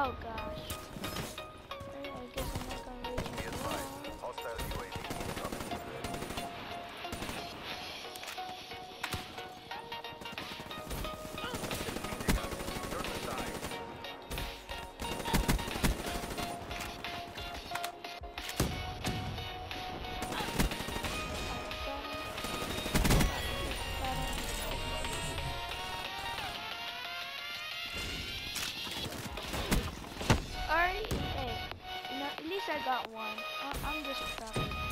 Oh gosh. I guess I'm not gonna reach Be it advised, alone. hostile UAV incoming. Defeating us. Turn aside. Alright, hey, you know, at least I got one. I'm just proud.